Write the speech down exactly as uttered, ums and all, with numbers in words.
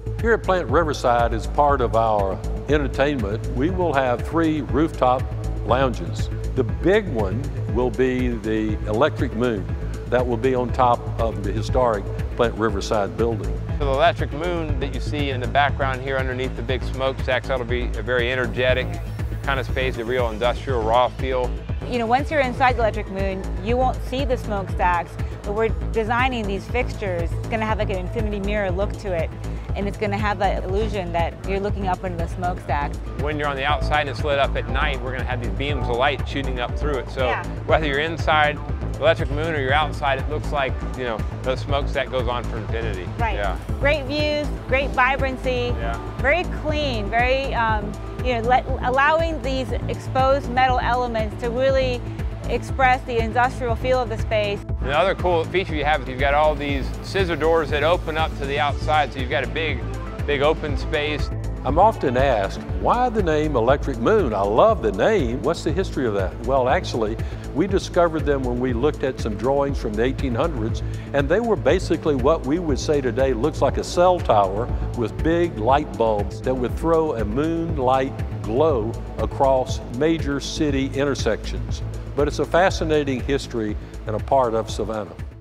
Here at Plant Riverside, as part of our entertainment, we will have three rooftop lounges. The big one will be the Electric Moon. That will be on top of the historic Plant Riverside building. The Electric Moon that you see in the background here underneath the big smokestacks, that'll be a very energetic kind of space, a real industrial raw feel. You know, once you're inside the Electric Moon, you won't see the smokestacks, but we're designing these fixtures. It's going to have like an infinity mirror look to it, and it's going to have that illusion that you're looking up into the smokestacks. When you're on the outside and it's lit up at night, we're going to have these beams of light shooting up through it. So yeah. Whether you're inside the Electric Moon or you're outside, it looks like, you know, the smokestack goes on for infinity. Right. Yeah. Great views, great vibrancy, yeah. very clean, very, um, you know, let, allowing these exposed metal elements to really express the industrial feel of the space. Another cool feature you have is you've got all these scissor doors that open up to the outside, so you've got a big, big open space. I'm often asked, why the name Electric Moon? I love the name. What's the history of that? Well, actually, we discovered them when we looked at some drawings from the eighteen hundreds, and they were basically what we would say today looks like a cell tower with big light bulbs that would throw a moonlight glow across major city intersections. But it's a fascinating history and a part of Savannah.